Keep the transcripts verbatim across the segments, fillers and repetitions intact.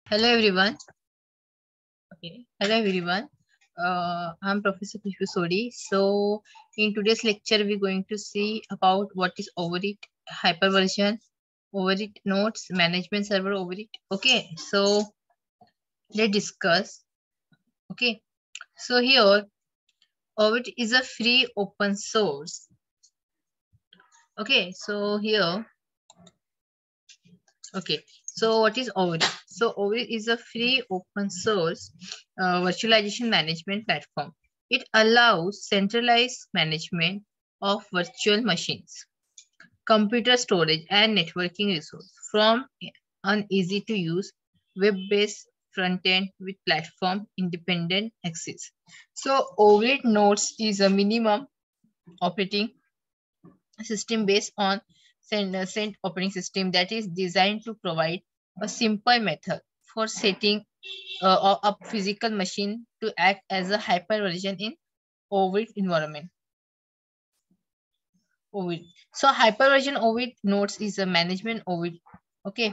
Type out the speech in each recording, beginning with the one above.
Hello everyone. Okay. Hello everyone. Uh, I'm Professor Khushbu Sodi. So in today's lecture, we're going to see about what is overit hyperversion, overit nodes, management server overit. Okay. So let's discuss. Okay. So here, overit is a free open source. Okay. So here, okay. So what is overit? So overit is a free open source uh, virtualization management platform. It allows centralized management of virtual machines, computer storage, and networking resources from an easy-to-use web-based front-end with platform-independent access. So overit nodes is a minimum operating system based on Cent Cent operating system that is designed to provide a simple method for setting uh, up physical machine to act as a hyperversion in overit environment. Overit. So hyperversion overit nodes is a management overit. Okay.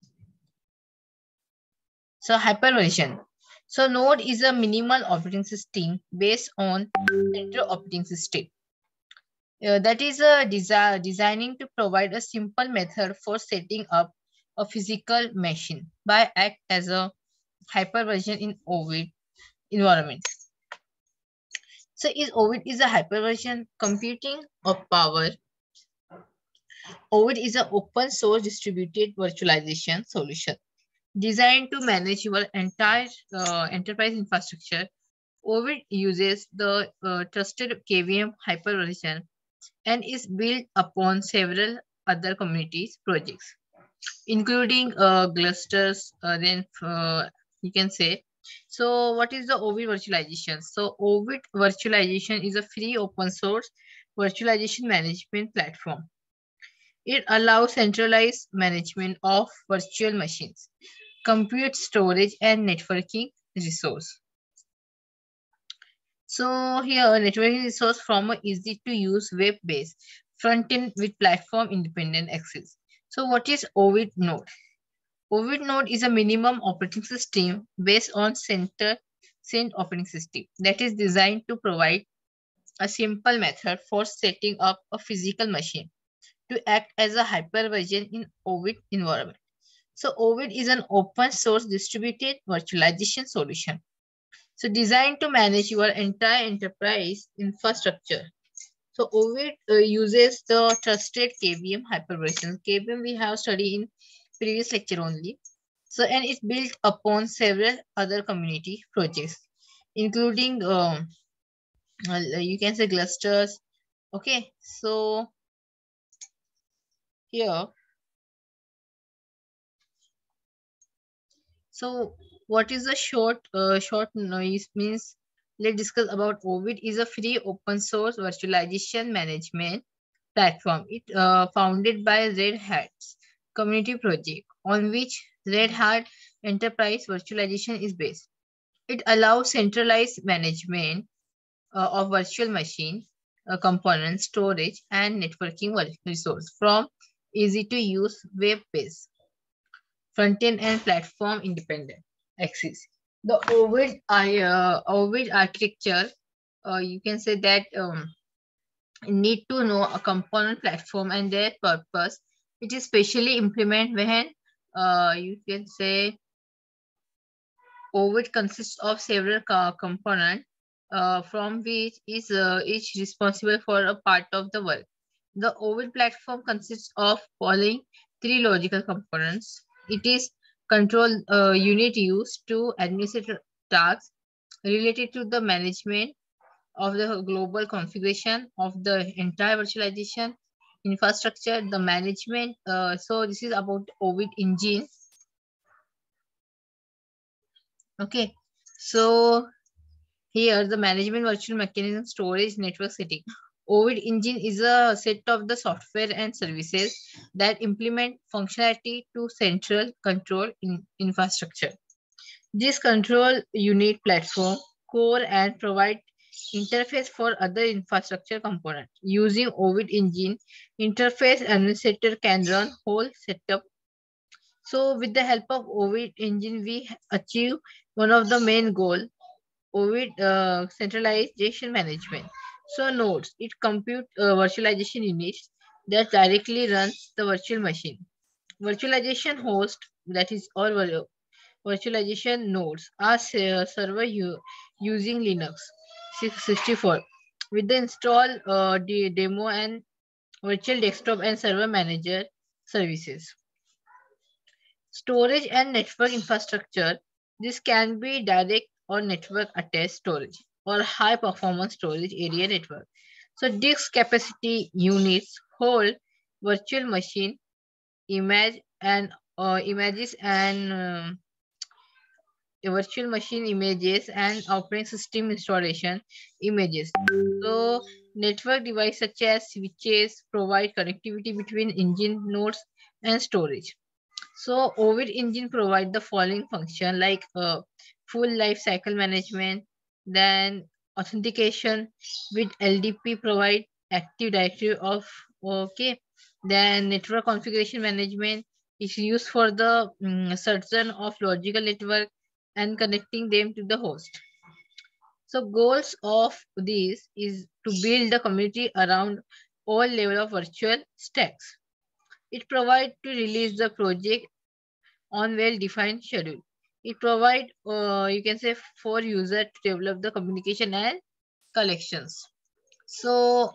So hyperversion. So node is a minimal operating system based on central operating system. Uh, that is a desi designing to provide a simple method for setting up a physical machine by act as a hyperversion in overit environment. So is overit is a hyperversion computing of power. overit is an open source distributed virtualization solution designed to manage your entire uh, enterprise infrastructure. overit uses the uh, trusted K V M hyperversion and is built upon several other communities projects, including uh, clusters. Uh, then uh, you can say. So, what is the overit virtualization? So, overit virtualization is a free open source virtualization management platform. It allows centralized management of virtual machines, compute storage, and networking resource. So here, networking resource from a easy to use web-based front-end with platform independent access. So what is overit node? overit node is a minimum operating system based on center cent operating system that is designed to provide a simple method for setting up a physical machine to act as a hyperversion in overit environment. So overit is an open source distributed virtualization solution. So designed to manage your entire enterprise infrastructure. So overit uh, uses the trusted K V M hyperversion. K V M we have studied in previous lecture only. So and it's built upon several other community projects, including um, uh, you can say clusters. Okay, so here, so what is a short uh, short noise means? Let's discuss about overit is a free open source virtualization management platform. It uh, founded by Red Hat's community project on which Red Hat Enterprise Virtualization is based. It allows centralized management uh, of virtual machine uh, components, storage, and networking resource from easy to use web-based front-end and platform independent access. The overit, uh, overit architecture, uh, you can say that um, need to know a component platform and their purpose. It is specially implemented when uh, you can say overit consists of several co- components uh, from which is uh, each responsible for a part of the work. The overit platform consists of following three logical components. It is control uh, unit used to administer tasks related to the management of the global configuration of the entire virtualization infrastructure, the management. Uh, so this is about overit engine. Okay. So here the management virtual mechanism storage network setting. overit engine is a set of the software and services that implement functionality to central control in infrastructure. This control unit platform core and provide interface for other infrastructure components. Using overit engine interface, administrator can run whole setup So with the help of Ovid engine, we achieve one of the main goal, Ovid uh, centralization management. So nodes, it compute uh, virtualization units that directly runs the virtual machine. Virtualization host, that is or vir- virtualization nodes, are se- server u- using Linux six sixty-four with the install uh, de- demo and virtual desktop and server manager services. Storage and network infrastructure. This can be direct or network attached storage or high performance storage area network. So disk capacity units hold virtual machine image and uh, images and um, virtual machine images and operating system installation images. So network devices such as switches provide connectivity between engine nodes and storage. So Ovid engine provide the following function like uh, full life cycle management, then authentication with L D P provide active directory of okay, then network configuration management is used for the um, certain of logical network and connecting them to the host. So goals of this is to build the community around all level of virtual stacks. It provides to release the project on well-defined schedule. It provide, uh, you can say, for user to develop the communication and collections. So,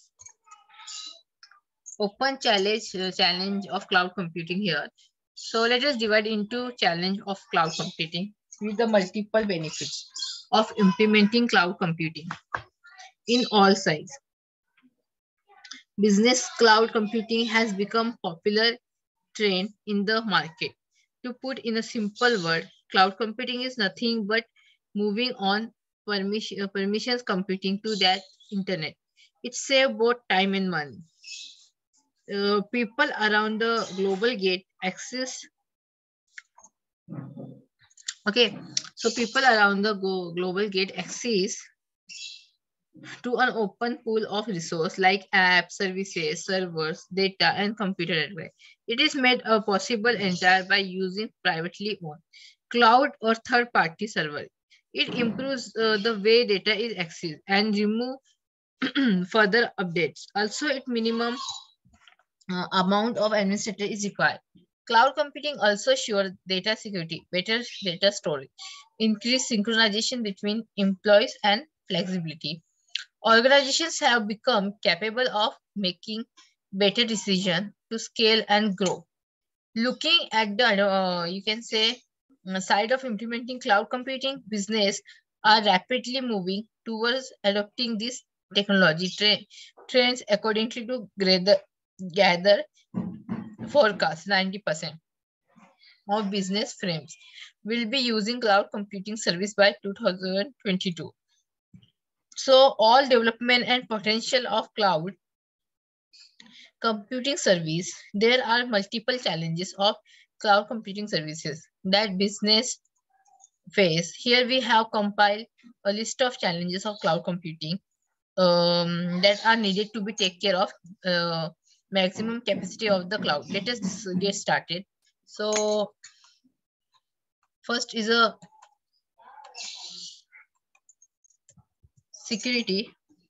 open challenge uh, challenge of cloud computing here. So let us divide into challenge of cloud computing with the multiple benefits of implementing cloud computing in all sides. Business cloud computing has become popular trend in the market. To put in a simple word, cloud computing is nothing but moving on permission, uh, permissions computing to that internet. It saves both time and money. Uh, people around the global get access. Okay, so people around the go, global get access to an open pool of resources like apps, services, servers, data, and computer network. It is made uh, possible entirely by using privately owned cloud or third-party server. It improves uh, the way data is accessed and remove further updates. Also, it minimum uh, amount of administrator is required. Cloud computing also ensures data security, better data storage, increased synchronization between employees, and flexibility. Organizations have become capable of making better decisions to scale and grow. Looking at the, uh, you can say, uh, side of implementing cloud computing, business are rapidly moving towards adopting this technology tra- trends according to gather, gather forecast. ninety percent of business firms will be using cloud computing service by two thousand twenty-two. So all development and potential of cloud computing service, there are multiple challenges of cloud computing services that business face. Here we have compiled a list of challenges of cloud computing um, that are needed to be take care of uh, maximum capacity of the cloud. Let us get started. So first is a security.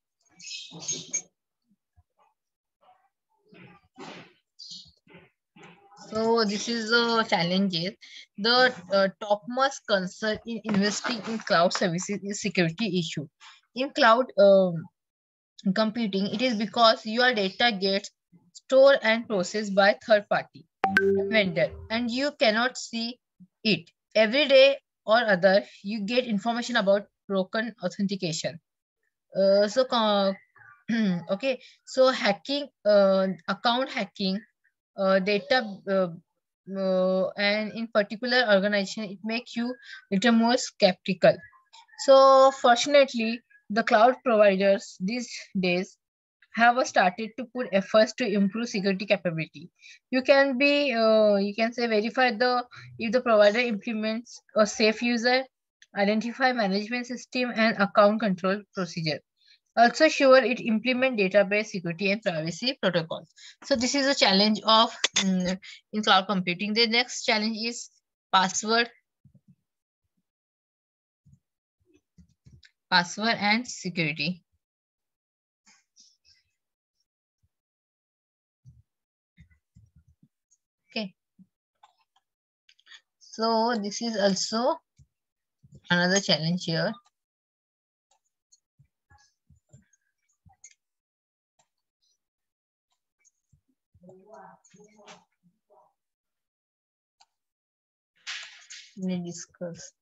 So this is the challenges. The uh, topmost concern in investing in cloud services is security issue. In cloud um, computing, it is because your data gets stored and processed by third party vendor and you cannot see it. Every day or other, you get information about broken authentication. Uh, so, uh, okay, so hacking, uh, account hacking, uh, data, uh, uh, and in particular organization, it makes you little more skeptical. So, fortunately, the cloud providers these days have started to put efforts to improve security capability. You can be, uh, you can say verify the if the provider implements a safe user, identify management system and account control procedure. Also sure it implement database security and privacy protocols. So this is a challenge of um, in cloud computing. The next challenge is password, password and security. Okay. So this is also another challenge here. We discuss.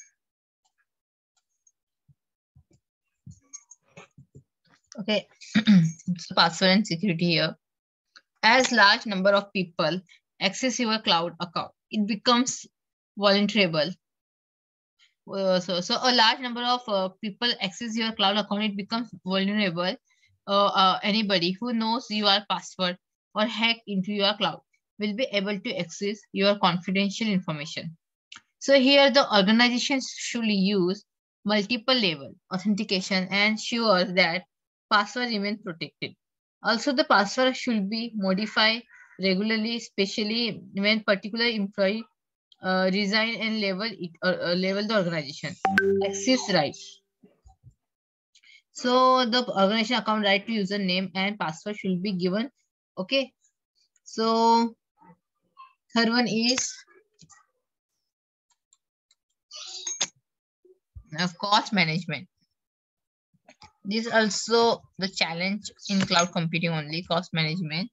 Okay. So password and security here. As large number of people access your cloud account, it becomes vulnerable. Uh, so, so a large number of uh, people access your cloud account, it becomes vulnerable. Uh, uh, anybody who knows your password or hack into your cloud will be able to access your confidential information. So here the organizations should use multiple level authentication and ensure that password remain protected. Also, the password should be modified regularly, especially when particular employee uh, resign and level it or uh, level the organization. Access rights. So the organization account right to username and password should be given. Okay. So third one is uh, cost management. This is also the challenge in cloud computing only, cost management.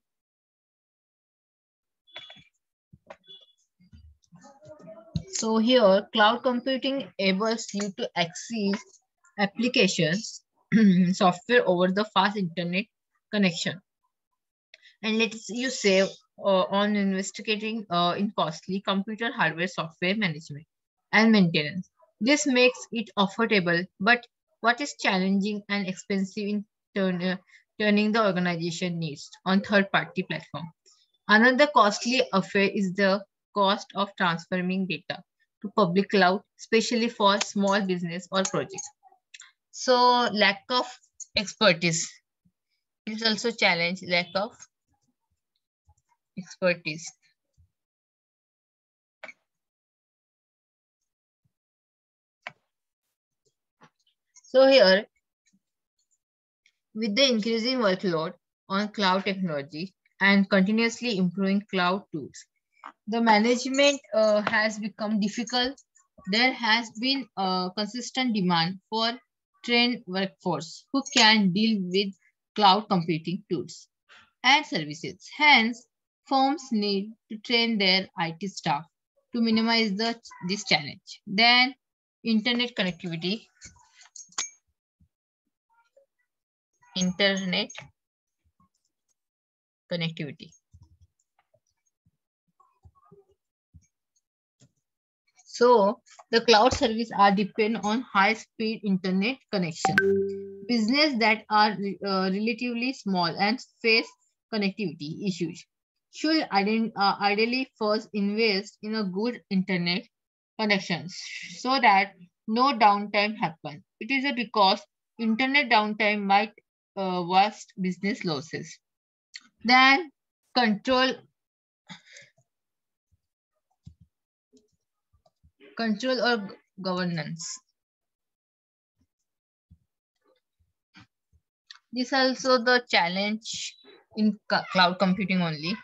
So here, cloud computing enables you to access applications, software over the fast internet connection. And let's you save uh, on investigating uh, in costly computer hardware software management and maintenance. This makes it affordable, but what is challenging and expensive in turn, uh, turning the organization needs on third-party platform. Another costly affair is the cost of transforming data to public cloud, especially for small business or projects. So lack of expertise is also challenge, lack of expertise. So here, with the increasing workload on cloud technology and continuously improving cloud tools, the management uh, has become difficult. There has been a consistent demand for trained workforce who can deal with cloud computing tools and services. Hence, firms need to train their I T staff to minimize the, this challenge. Then, internet connectivity. Internet connectivity. So the cloud service are depend on high speed internet connection. Business that are uh, relatively small and face connectivity issues should ident- uh, ideally first invest in a good internet connections so that no downtime happen. It is a because internet downtime might uh, worst business losses. Then control control or governance. This also the challenge in c- cloud computing only.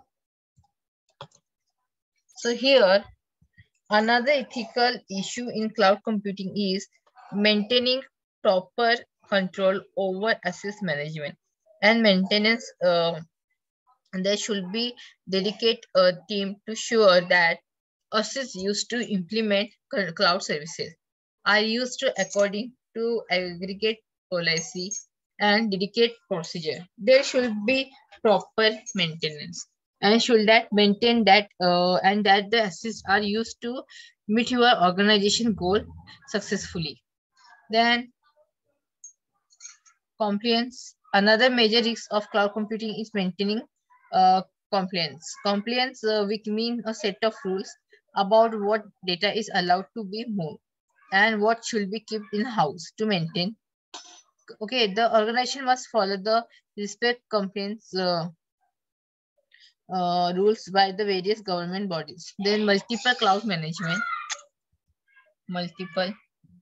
So here, another ethical issue in cloud computing is maintaining proper control over access management and maintenance. Uh, there should be dedicated a team to sure that assets used to implement c- cloud services are used to according to aggregate policy and dedicate procedure. There should be proper maintenance and should that maintain that uh, and that the assets are used to meet your organization goal successfully. Then compliance. Another major risk of cloud computing is maintaining uh, compliance. Compliance, uh, which means a set of rules about what data is allowed to be moved and what should be kept in house to maintain. Okay, the organization must follow the respect complaints uh, uh, rules by the various government bodies. Then multiple cloud management, multiple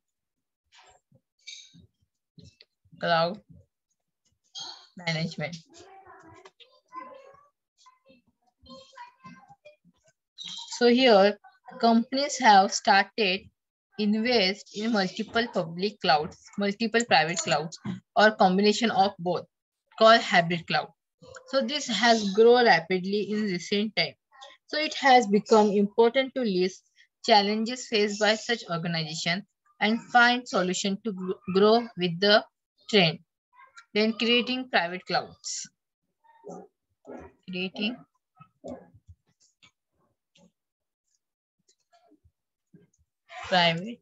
cloud management. So here, companies have started invest in multiple public clouds, multiple private clouds, or combination of both, called hybrid cloud. So this has grown rapidly in recent time. So it has become important to list challenges faced by such organizations and find solution to gr- grow with the trend. Then creating private clouds. Creating private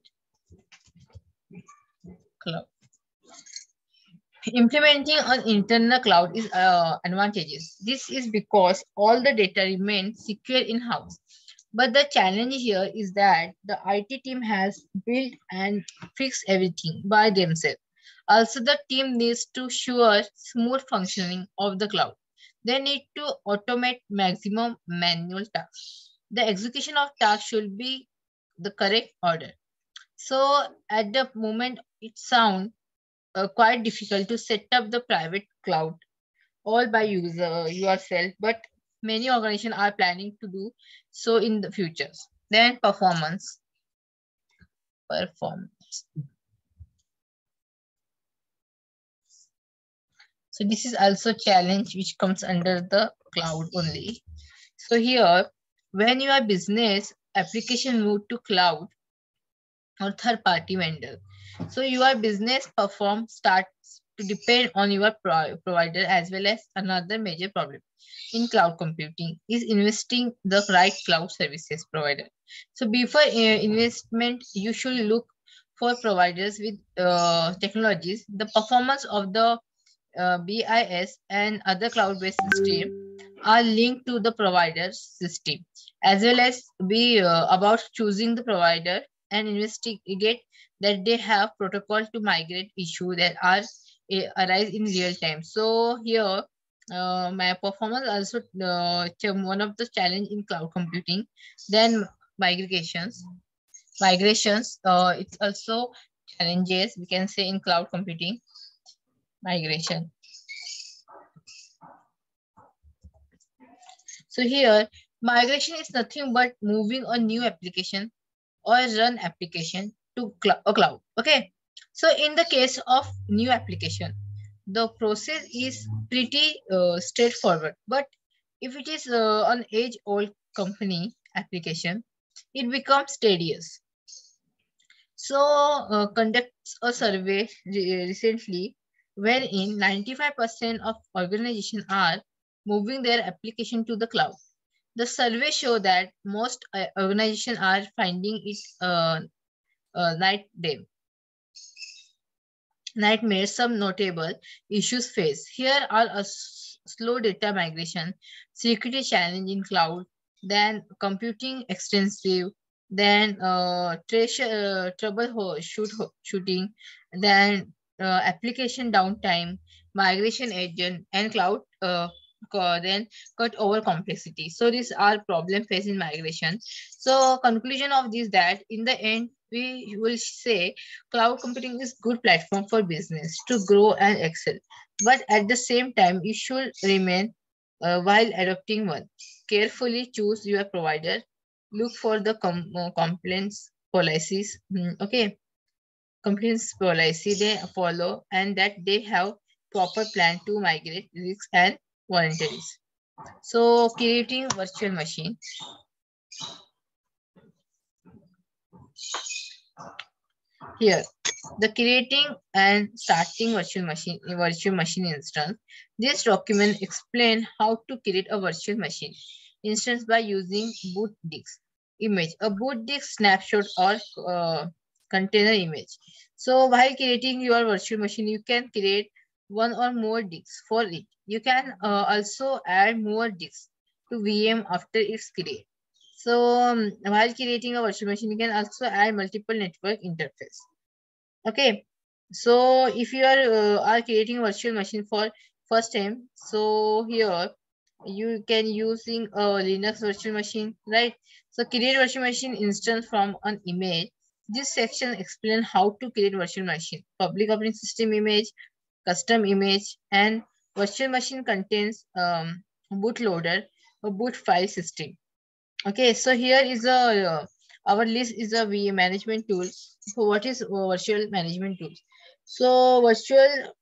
cloud. Implementing an internal cloud is uh, advantageous. This is because all the data remains secure in-house. But the challenge here is that the I T team has built and fixed everything by themselves. Also, the team needs to ensure smooth functioning of the cloud. They need to automate maximum manual tasks. The execution of tasks should be the correct order. So at the moment, it sounds uh, quite difficult to set up the private cloud all by user yourself, but many organizations are planning to do so in the futures. Then performance, performance. So this is also challenge which comes under the cloud only. So here, when your business application move to cloud or third party vendor, so your business perform starts to depend on your pro provider as well as another major problem in cloud computing is investing the right cloud services provider. So before uh, investment, you should look for providers with uh, technologies. The performance of the uh, B I S and other cloud-based system are linked to the provider's system, as well as be uh, about choosing the provider and investigate that they have protocol to migrate issues that are uh, arise in real time. So here, uh, my performance also uh, one of the challenge in cloud computing. Then migrations, migrations. Uh, it's also challenges we can say in cloud computing migration. So here, migration is nothing but moving a new application or run application to cl a cloud. Okay. So in the case of new application, the process is pretty uh, straightforward. But if it is uh, an age-old company application, it becomes tedious. So uh, conducts a survey re recently wherein ninety-five percent of organizations are moving their application to the cloud. The survey show that most uh, organizations are finding it uh, uh, night day nightmare. Some notable issues faced. Here are a s- slow data migration, security challenge in cloud, then computing extensive, then uh, trace, uh, trouble ho shoot ho shooting, then uh, application downtime, migration agent, and cloud uh, co- then cut over complexity. So these are problem faced in migration. So conclusion of this that in the end we will say cloud computing is good platform for business to grow and excel. But at the same time, you should remain uh, while adopting one. Carefully choose your provider. Look for the com uh, compliance policies. Mm, okay, compliance policy they follow and that they have proper plan to migrate risks and voluntaries. So creating virtual machine. Here, the creating and starting virtual machine virtual machine instance. This document explain how to create a virtual machine instance by using boot disk image, a boot disk snapshot or uh, container image. So while creating your virtual machine, you can create one or more disks for it. You can uh, also add more disks to V M after it's created. So um, while creating a virtual machine, you can also add multiple network interface. Okay. So if you are uh, are creating virtual machine for first time, so here you can using a Linux virtual machine, right? So create virtual machine instance from an image. This section explain how to create virtual machine, public operating system image, custom image, and virtual machine contains um, bootloader, a boot file system. Okay, so here is a uh, our list is a V management tools. So what is uh, virtual management tools? So virtual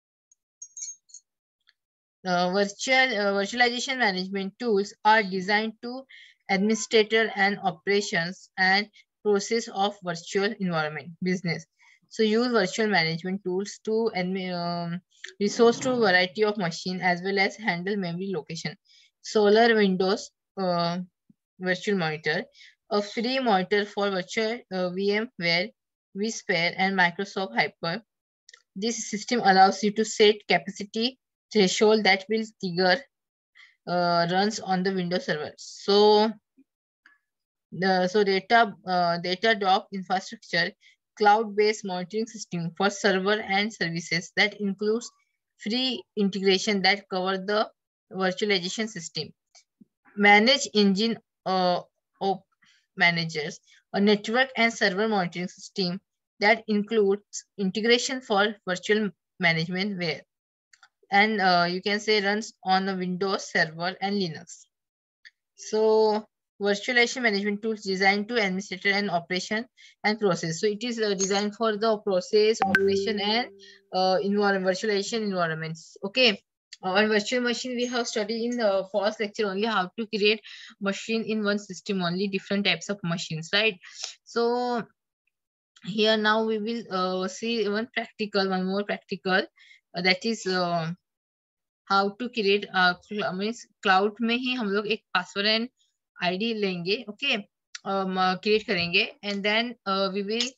uh, virtual uh, virtualization management tools are designed to administrator and operations and process of virtual environment business. So use virtual management tools to admi- um, resource to variety of machine as well as handle memory location. Solar Windows uh, virtual monitor, a free monitor for virtual uh, VMware, vSphere, and Microsoft Hyper. This system allows you to set capacity threshold that will trigger uh, runs on the Windows server. So the so data uh, Datadog infrastructure, cloud-based monitoring system for server and services that includes free integration that cover the virtualization system. Manage engine uh, op managers, a network and server monitoring system that includes integration for virtual management where and uh, you can say runs on a Windows server and Linux. So virtualization management tools designed to administrator and operation and process. So it is uh, designed for the process, operation, and uh, environment, virtualization environments. Okay. Uh, on virtual machine, we have studied in the first lecture only how to create machine in one system, only different types of machines, right? So here now we will uh, see one practical, one more practical, uh, that is uh, how to create uh, means cloud में ही हम लोग एक password and ID लेंगे okay create करेंगे and then we will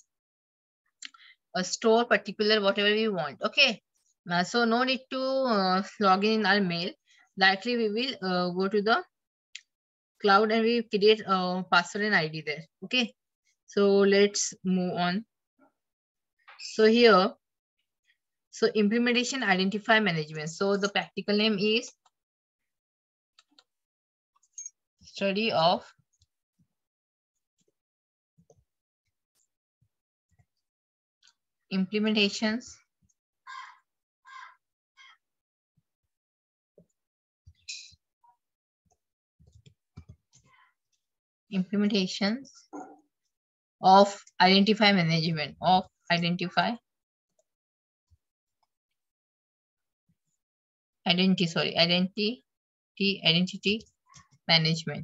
store particular whatever we want. Okay, uh, so no need to uh, log in our mail. Directly we will uh, go to the cloud and we create a uh, password and id there. Okay, so let's move on. So here, so implementation identify management. So the practical name is study of implementations implementations of identify management of identify identity sorry identity identity management.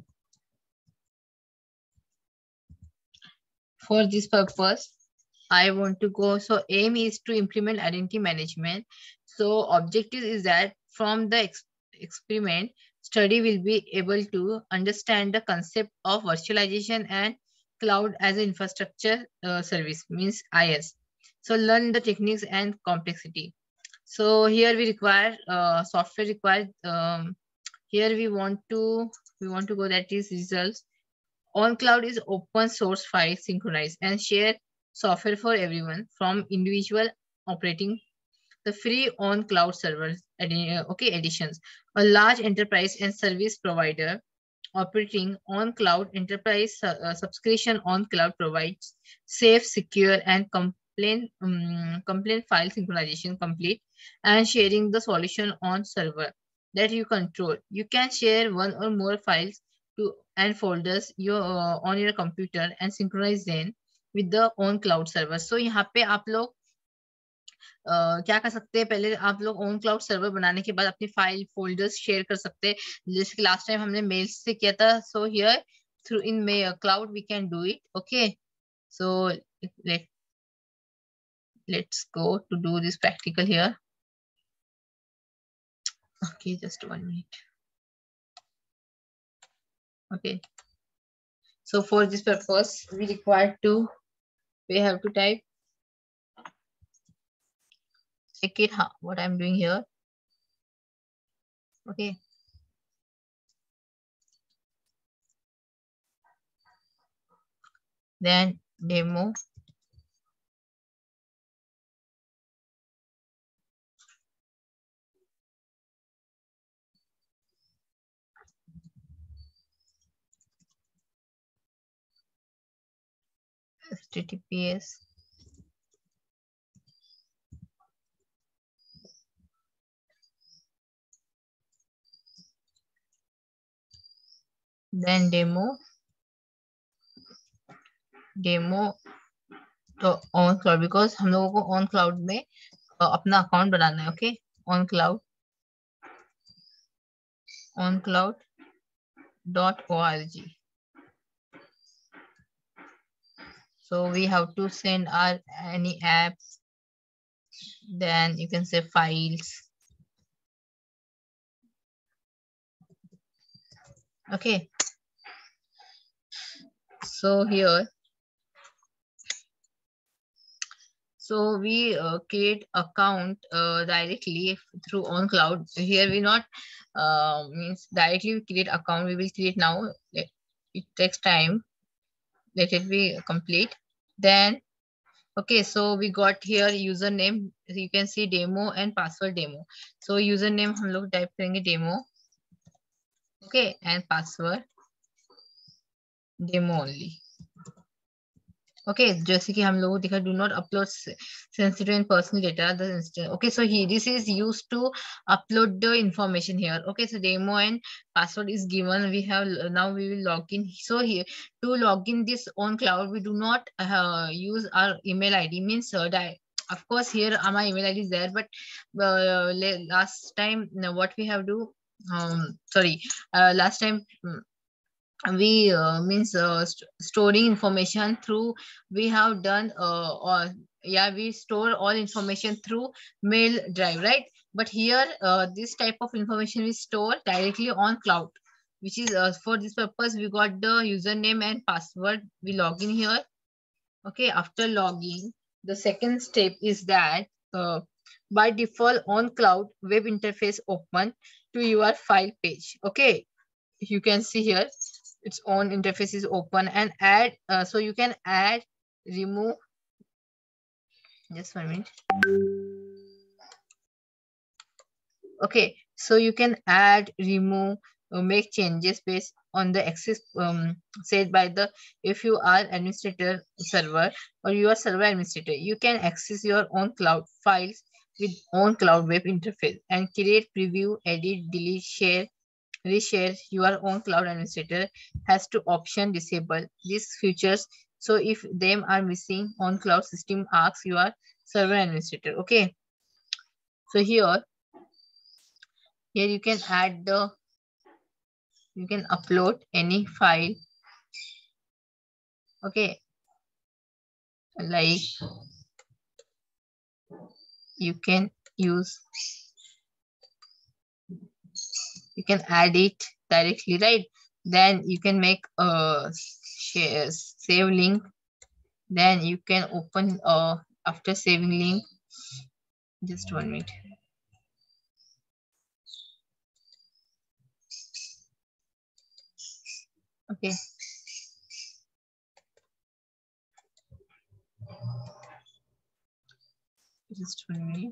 For this purpose I want to go, so aim is to implement identity management. So objective is that from the ex experiment study will be able to understand the concept of virtualization and cloud as an infrastructure uh, service, means I S. So learn the techniques and complexity. So here we require uh, software required. Um, here we want to we want to go, that is results. OnCloud is open source file synchronized and share software for everyone from individual operating the free on cloud servers. Okay, editions. A large enterprise and service provider operating on cloud enterprise uh, subscription on cloud provides safe, secure, and complaint um, complaint file synchronization complete and sharing the solution on server that you control. You can share one or more files to and folders your uh, on your computer and synchronize them with the own cloud server. So यहाँ पे आप लोग Uh, क्या कर सकते हैं, पहले आप लोग ओन क्लाउड सर्वर बनाने के बाद अपनी फाइल फोल्डर्स शेयर कर सकते हैं, जैसे कि लास्ट टाइम हमने मेल से किया था. So here through in my cloud we can do it. Okay, so let let's go to do this practical here. Okay, just one minute. Okay, so for this purpose we require to we have to type check it how, what I'm doing here. Okay, then demo https then demo demo तो ownCloud, because हम लोगों को ownCloud में अपना account बनाना है. Okay, ownCloud ownCloud dot O R G. So we have to send our any apps, then you can say files. Okay, so here so we uh, create account uh, directly through on cloud. Here we not uh, means directly we create account. We will create now. It takes time. Let it be complete. Then okay, so we got here username. You can see demo and password demo. So username हम लोग type करेंगे demo. Okay, and password demo only. Okay, जैसे कि हम लोगों दिखा do not upload sensitive and personal data. The instant. Okay, so he this is used to upload the information here. Okay, so demo and password is given. We have now we will log in. So here to log in this on cloud, we do not uh, use our email I D. Means uh, of course here uh, my email I D is there, but uh, last time what we have do um sorry uh, last time. Um, we uh, means uh, st storing information through we have done uh, or yeah we store all information through mail drive, right? But here uh, this type of information we store directly on cloud, which is uh, for this purpose we got the username and password. We log in here. Okay, after logging, the second step is that uh, by default on cloud web interface open to your file page. Okay, you can see here its own interface is open and add uh, so you can add, remove, just one minute. Okay, so you can add, remove, uh, make changes based on the access um, said by the if you are administrator server or you are server administrator, you can access your own cloud files with own cloud web interface and create, preview, edit, delete, share, reshare. Your own cloud administrator has to option disable these features. So if them are missing, on cloud system asks your server administrator. Okay, so here here you can add the you can upload any file. Okay, like you can use you can add it directly, right? Then you can make a share save link. Then you can open uh after saving link. Just one minute. Okay. Just one minute.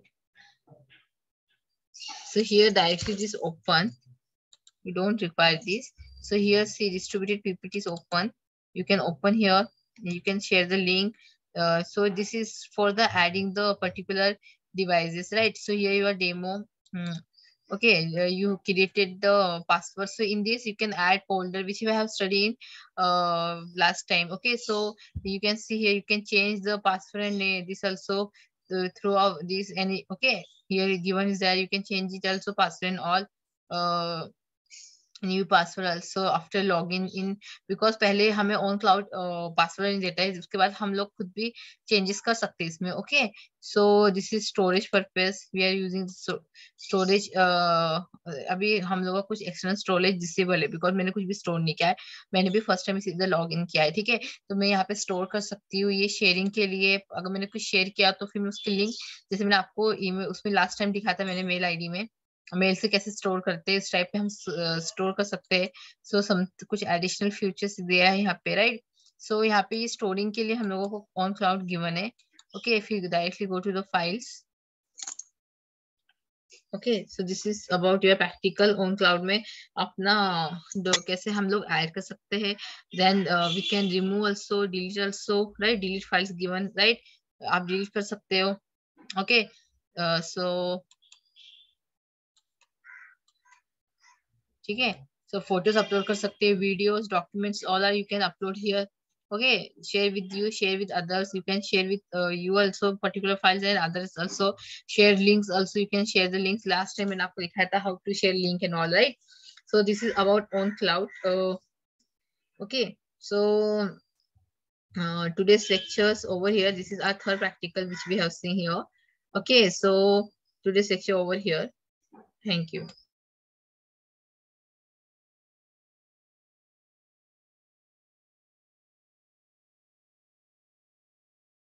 So here directly this open. You don't require this. So here see distributed P P T is open. You can open here. You can share the link. Uh, so this is for the adding the particular devices, right? So here your demo. Hmm. Okay, uh, you created the password. So in this you can add folder which you have studied uh, last time. Okay, so you can see here you can change the password and uh, this also uh, throughout this any. Okay, here given is there you can change it also password and all. Uh, new password also after login in because पहले हमें on cloud password नहीं देता है, उसके बाद हम लोग खुद भी चेंजेस कर सकते हैं इसमें. Okay, so this is storage purpose. We are using storage. अभी हम लोग का कुछ एक्सटर्नल स्टोरेज डिसेबल है बिकॉज मैंने कुछ भी स्टोर नहीं किया है. मैंने भी फर्स्ट टाइम इधर लॉग इन किया है. ठीक है, तो मैं यहाँ पे स्टोर कर सकती हूँ ये शेयरिंग के लिए. अगर मैंने कुछ शेयर किया तो फिर मैं उसकी लिंक जैसे मैंने आपको ईमेल उसमें लास्ट टाइम दिखाया था मैंने मेल आईडी में मेल से कैसे स्टोर करते हैं, इस टाइप पे हम स्टोर कर सकते हैं. सो so, सम कुछ एडिशनल फीचर्स दिया है यहाँ पे, राइट? सो यहाँ पे ये स्टोरिंग के लिए हम लोगों को ऑन क्लाउड गिवन है. ओके, फिर directly go to the files. Okay, so this is about your practical ownCloud में अपना कैसे हम लोग ऐड कर सकते हैं. Then we can remove also, delete also, right. Delete files given, right. आप डिलीट कर सकते हो. ओके, सो ठीक है. सो फोटोज अपलोड कर सकते हैं, videos, documents, all are you can upload here. Okay, share with you, share with others. You can share with uh, you also particular files, and others also share links. Also, you can share the links. Last time, मैंने आपको दिखाया था how to share link and all, right? So this is about on cloud. Uh, okay, so uh, today's lectures over here. This is our third practical which we have seen here. Okay, so today's lecture over here. Thank you.